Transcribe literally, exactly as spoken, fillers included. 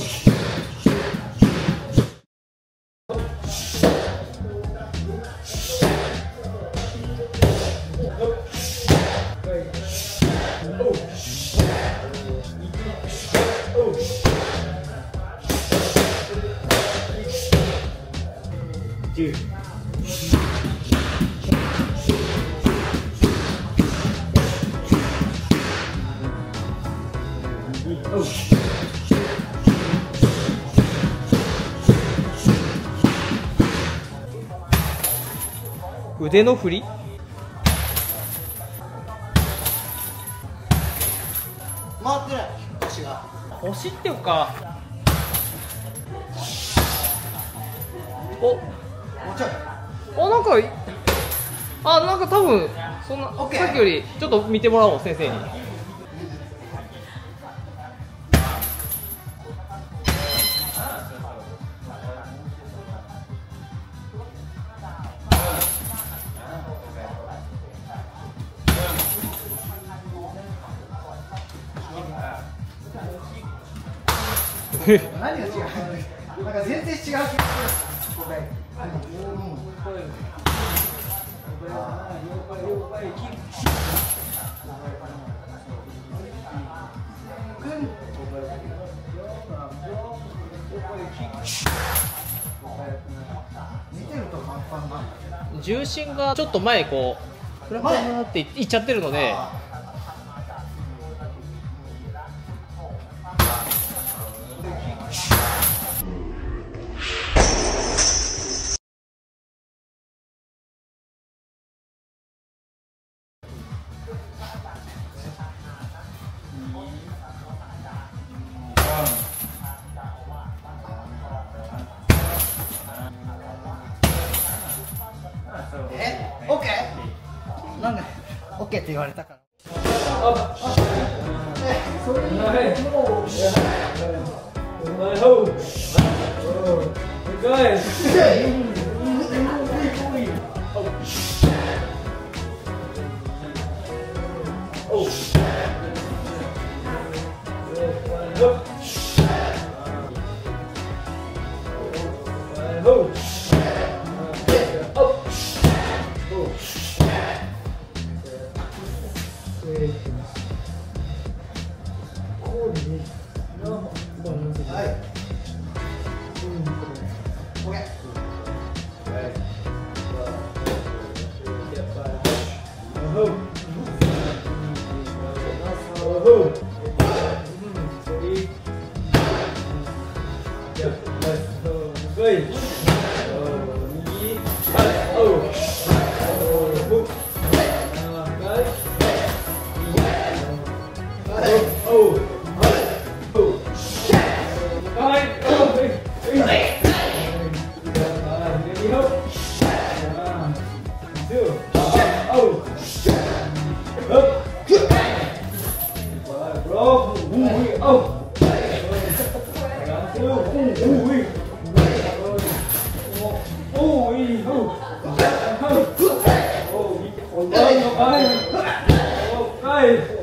腕の振り、 回ってない腰が。 腰っていうか、おもうちょい。 あ、なんかあ、なんか多分そんな、 オッケーさっきよりちょっと見てもらおう先生に。 何が違う？なんか全然違う気がする。見てるとパンパンなんだ。 重心がちょっと前こうフラフラっていっちゃってるので。 え？オッケー？なんでオッケーって言われたから。 あ、 え、それいい。 はい。